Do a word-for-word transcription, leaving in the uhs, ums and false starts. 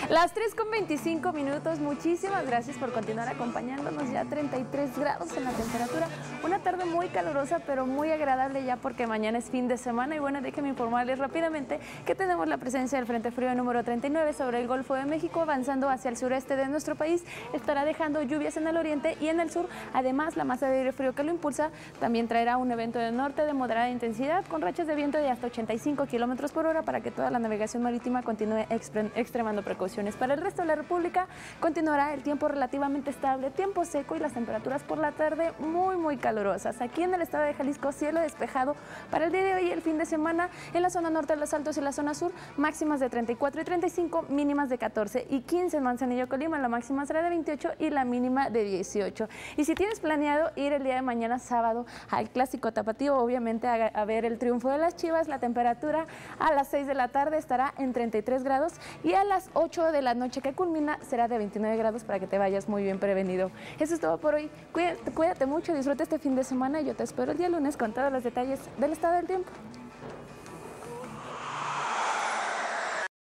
Las tres con veinticinco minutos, muchísimas gracias por continuar acompañándonos, ya treinta y tres grados en la temperatura, una tarde muy calurosa pero muy agradable ya porque mañana es fin de semana y bueno, déjenme informarles rápidamente que tenemos la presencia del Frente Frío número treinta y nueve sobre el Golfo de México avanzando hacia el sureste de nuestro país, estará dejando lluvias en el oriente y en el sur, además la masa de aire frío que lo impulsa también traerá un evento de norte de moderada intensidad con rachas de viento de hasta ochenta y cinco kilómetros por hora para que toda la navegación marítima continúe extremando precauciones. Para el resto de la República continuará el tiempo relativamente estable, tiempo seco y las temperaturas por la tarde muy muy calurosas. Aquí en el estado de Jalisco, cielo despejado para el día de hoy y el fin de semana. En la zona norte de los Altos y la zona sur, máximas de treinta y cuatro y treinta y cinco, mínimas de catorce y quince en Manzanillo, Colima. La máxima será de veintiocho y la mínima de dieciocho. Y si tienes planeado ir el día de mañana sábado al Clásico Tapatío, obviamente a, a ver el triunfo de las Chivas, la temperatura a las seis de la tarde estará en treinta y tres grados y a las ocho de la noche que culmina será de veintinueve grados para que te vayas muy bien prevenido. Eso es todo por hoy. Cuídate, cuídate mucho, disfruta este fin de semana y yo te espero el día lunes con todos los detalles del estado del tiempo.